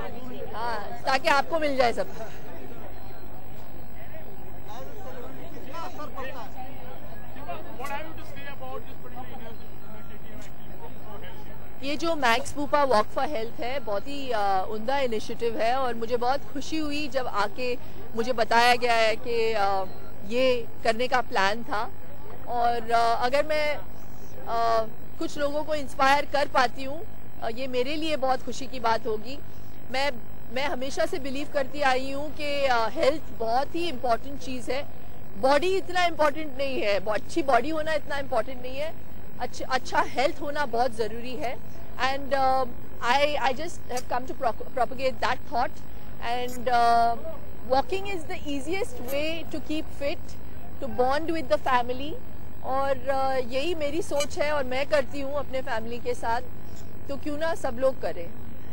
हाँ, ताकि आपको मिल जाए सब। ये जो Max Bupa walk for health है बहुत ही उम्दा इनिशिएटिव है और मुझे बहुत खुशी हुई जब आके मुझे बताया गया है कि ये करने का प्लान था। और अगर मैं कुछ लोगों को इंस्पायर कर पाती हूँ, ये मेरे लिए बहुत खुशी की बात होगी। मैं हमेशा से बिलीव करती आई हूँ कि हेल्थ बहुत ही इम्पोर्टेंट चीज़ है। बॉडी इतना इम्पोर्टेंट नहीं है, अच्छी बॉडी होना इतना इम्पोर्टेंट नहीं है, अच्छा हेल्थ होना बहुत ज़रूरी है। And I just have come to propagate that thought, and walking is the easiest way to keep fit, to bond with the family, और यही मेरी सोच है और मैं करती हूँ अपने फैमिली के साथ, तो क्यों ना सब लोग करें।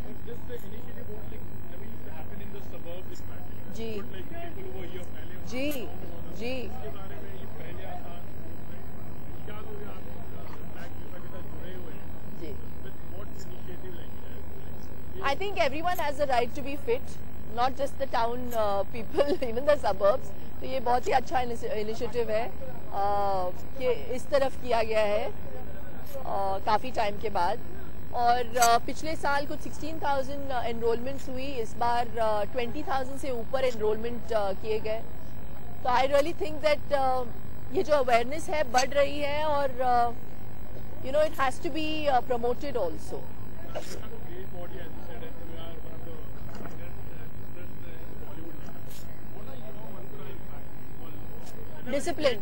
जी जी जी I think everyone has a right to be fit, not just the town people, even the suburbs. तो ये बहुत ही अच्छा इनिशिएटिव है कि इस तरफ किया गया है काफ़ी टाइम के बाद। और पिछले साल कुछ 16,000 एनरोलमेंट्स हुई, इस बार 20,000 से ऊपर एनरोलमेंट किए गए। तो आई रियली थिंक दैट ये जो अवेयरनेस है बढ़ रही है और you know it has to be promoted also. Discipline,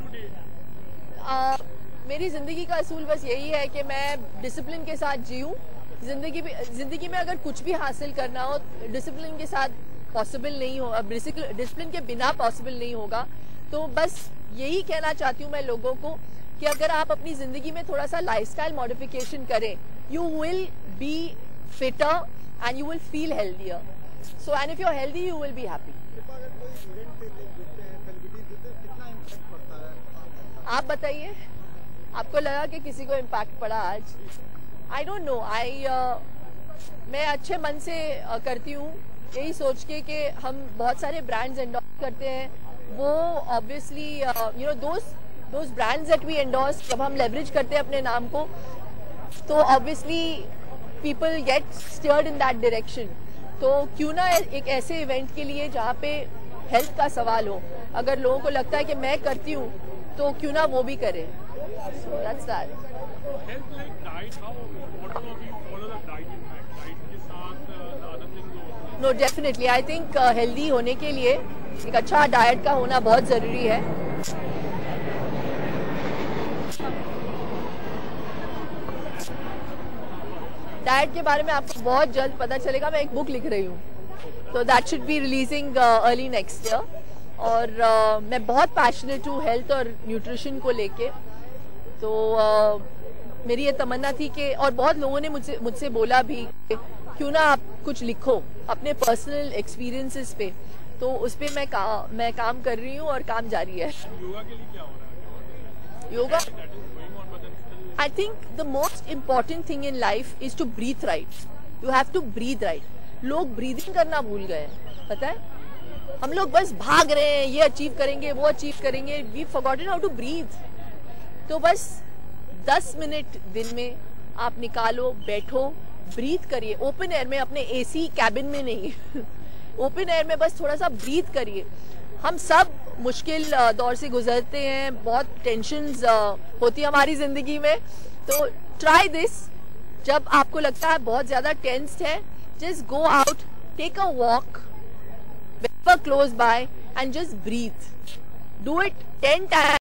मेरी ज़िंदगी का असूल बस यही है कि मैं डिसिप्लिन के साथ जीऊँ। ज़िंदगी में अगर कुछ भी हासिल करना हो डिसिप्लिन के साथ पॉसिबल नहीं हो, डिसिप्लिन के बिना पॉसिबल नहीं होगा। तो बस यही कहना चाहती हूँ मैं लोगों को कि अगर आप अपनी ज़िंदगी में थोड़ा सा लाइफस्टाइल मॉडिफिकेशन करें, you will be fitter and you will feel healthier. So and if you are healthy you will be happy. आप बताइए, आपको लगा कि किसी को इम्पैक्ट पड़ा आज? आई डोंट नो, मैं अच्छे मन से करती हूँ, यही सोच के कि हम बहुत सारे ब्रांड्स एंडोर्स करते हैं। वो obviously you know those brands that we endorse, जब हम लेवरेज करते हैं अपने नाम को, तो obviously people get steered in that direction. तो क्यों ना एक ऐसे इवेंट के लिए जहाँ पे हेल्थ का सवाल हो, अगर लोगों को लगता है कि मैं करती हूँ तो क्यों ना वो भी करें। So that's that. Health like diet, what do you follow the diet impact? Diet के साथ the other things also. No, definitely. I think healthy होने के लिए एक अच्छा डाइट का होना बहुत ज़रूरी है। डाइट के बारे में आपको बहुत जल्द पता चलेगा। मैं एक बुक लिख रही हूँ, तो that should be releasing early next year. और मैं बहुत पैशनेट हूँ हेल्थ और न्यूट्रिशन को लेके। तो मेरी ये तमन्ना थी कि, और बहुत लोगों ने मुझसे बोला भी क्यों ना आप कुछ लिखो अपने पर्सनल एक्सपीरियंसेस पे, तो उस पे मैं काम कर रही हूँ और काम जारी है। योगा के लिए क्या हो रहा है? Yoga, I think the most important thing in life is to breathe right. You have to breathe right. लोग ब्रीदिंग करना भूल गए, पता है? हम लोग बस भाग रहे हैं, ये अचीव करेंगे वो अचीव करेंगे, we forgotten how to breathe. तो बस 10 मिनट दिन में आप निकालो, बैठो, ब्रीथ करिए ओपन एयर में, अपने एसी कैबिन में नहीं ओपन एयर में बस थोड़ा सा ब्रीथ करिए। हम सब मुश्किल दौर से गुजरते हैं, बहुत टेंशन्स होती है हमारी जिंदगी में। तो ट्राई दिस। जब आपको लगता है बहुत ज्यादा टेंस्ड है, just go out, take a walk close by and just breathe. Do it 10 times.